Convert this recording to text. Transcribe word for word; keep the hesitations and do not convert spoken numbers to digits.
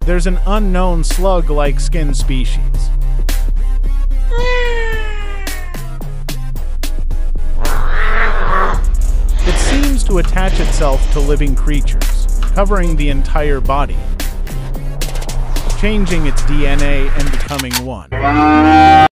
there's an unknown slug-like skin species. It seems to attach itself to living creatures, covering the entire body, changing its D N A and becoming one.